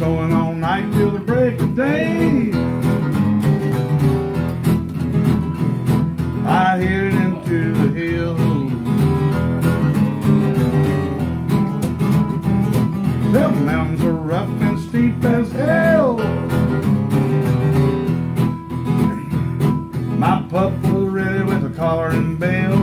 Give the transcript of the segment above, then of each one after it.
snowing all night till the break of day. I hear it into the hills. The mountains are rough and steep as hell. My pup was ready with a collar and bell.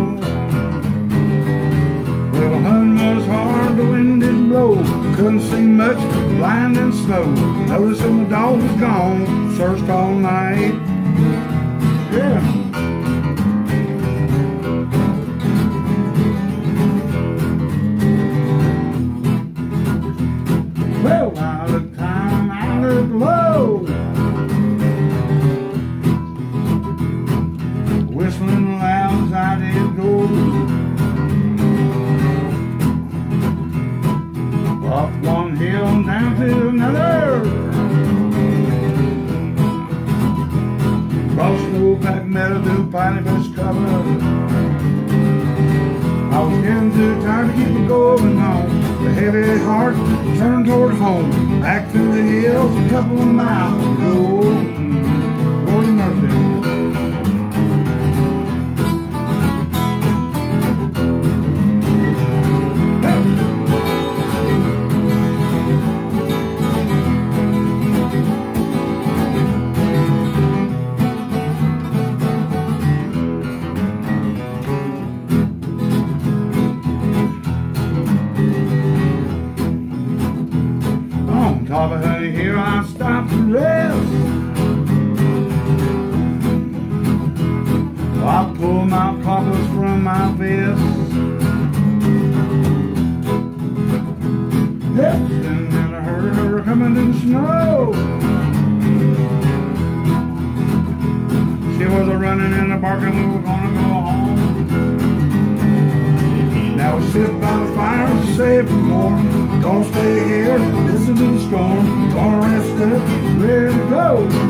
Well, the hunt was hard, the wind did blow. Couldn't see much, blind and snow. Noticed that my dog was gone, searched all night. Yeah. Well, I looked high, I looked low. Whistling loud as I did go. Up one hill and down to another. Cross snowpack meadow through piney bush cover. I was getting too tired to keep it going on. The heavy heart turned toward home. Back through the hills a couple of miles ago. Lord have mercy. Catawba, honey, here I stop to rest. I pull my coppers from my vest. Yep, and then I heard her coming in the snow. She was a-running and a-barking, we were gonna go home. Now we sit by the fire to save for more. Gonna stay here, listen to the storm. Gonna rest up, ready to go.